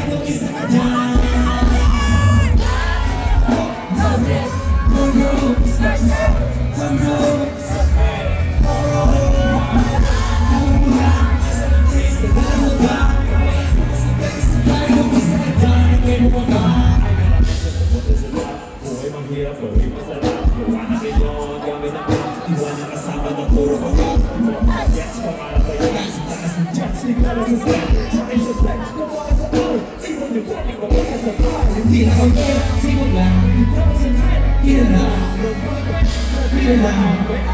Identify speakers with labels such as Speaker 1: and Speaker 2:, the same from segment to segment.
Speaker 1: kung isa ka dyan. Hindi na kong sipag lang, kira lang, kira lang.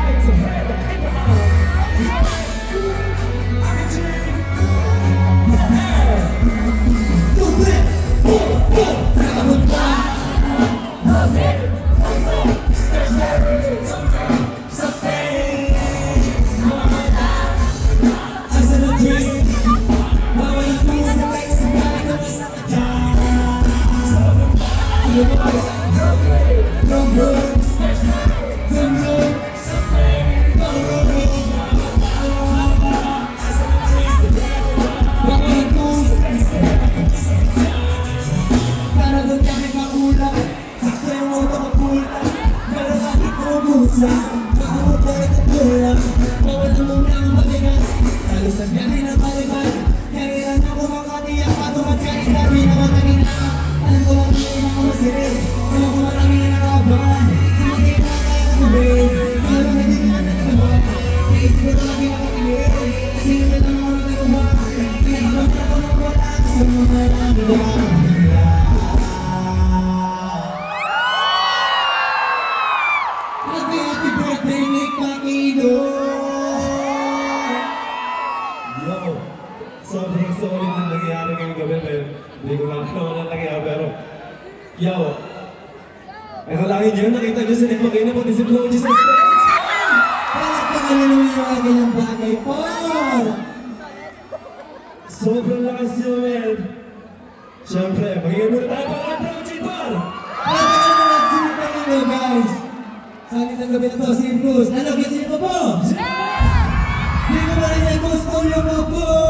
Speaker 1: Happy birthday, Nick Maquino! Yo! Sobrang solid na nangyayari ngayong gabi, pero hindi ko nakakawa na nangyayari, pero yo! Nakalangin nyo, nakita nyo si Nick Maquino, pati si Floji sa stage! Palakpakan nyo naman yung kanyang bagay, Paul! Sobrang lakas nyo, man! Siyempre, magiging muna tayo para kay Floji, Paul! Palakpakan nyo naman si Nick Maquino, guys! Sa isang gabi na to, si Bruce. Ano, kasi po po? Hindi ko ba rin ay gusto yung po?